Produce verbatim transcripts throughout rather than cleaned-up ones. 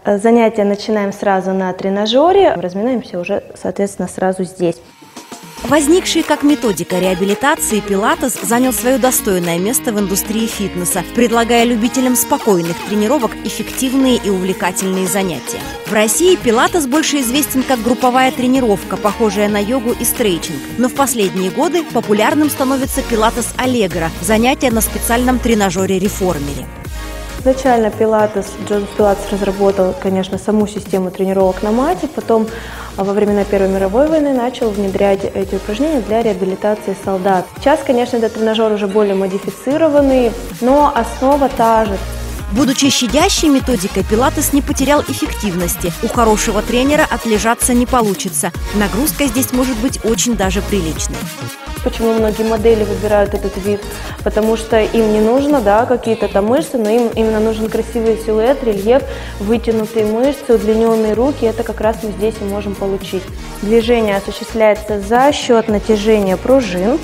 Занятия начинаем сразу на тренажере, разминаемся уже, соответственно, сразу здесь. Возникший как методика реабилитации, пилатес занял свое достойное место в индустрии фитнеса, предлагая любителям спокойных тренировок эффективные и увлекательные занятия. В России пилатес больше известен как групповая тренировка, похожая на йогу и стретчинг. Но в последние годы популярным становится пилатес аллегро – занятие на специальном тренажере-реформере. Изначально пилатес, Джозеф Пилатес разработал, конечно, саму систему тренировок на мате, потом во времена Первой мировой войны начал внедрять эти упражнения для реабилитации солдат. Сейчас, конечно, этот тренажер уже более модифицированный, но основа та же. Будучи щадящей методикой, пилатес не потерял эффективности. У хорошего тренера отлежаться не получится. Нагрузка здесь может быть очень даже приличной. Почему многие модели выбирают этот вид? Потому что им не нужно, да, какие-то там мышцы, но им именно нужен красивый силуэт, рельеф, вытянутые мышцы, удлиненные руки. Это как раз мы здесь и можем получить. Движение осуществляется за счет натяжения пружин.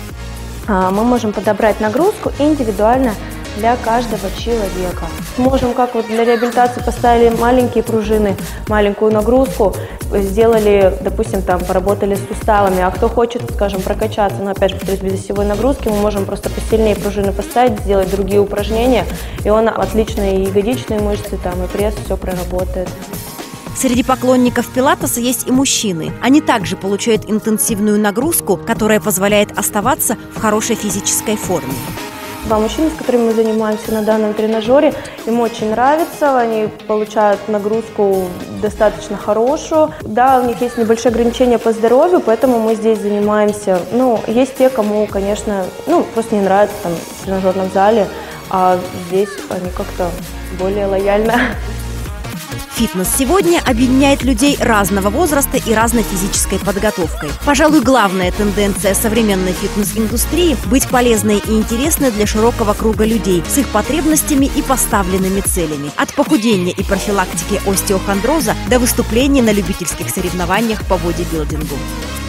Мы можем подобрать нагрузку индивидуально для каждого человека. Можем, как вот для реабилитации поставили маленькие пружины, маленькую нагрузку, сделали, допустим, там поработали с суставами, а кто хочет, скажем, прокачаться, но опять же, то есть без осевой нагрузки, мы можем просто посильнее пружины поставить, сделать другие упражнения, и он отлично и ягодичные мышцы, там, и пресс все проработает. Среди поклонников пилатеса есть и мужчины. Они также получают интенсивную нагрузку, которая позволяет оставаться в хорошей физической форме. Два мужчины, с которыми мы занимаемся на данном тренажере, им очень нравится, они получают нагрузку достаточно хорошую. Да, у них есть небольшие ограничения по здоровью, поэтому мы здесь занимаемся. Ну, есть те, кому, конечно, ну, просто не нравится там в тренажерном зале, а здесь они как-то более лояльно. Фитнес сегодня объединяет людей разного возраста и разной физической подготовкой. Пожалуй, главная тенденция современной фитнес-индустрии – быть полезной и интересной для широкого круга людей с их потребностями и поставленными целями. От похудения и профилактики остеохондроза до выступлений на любительских соревнованиях по бодибилдингу.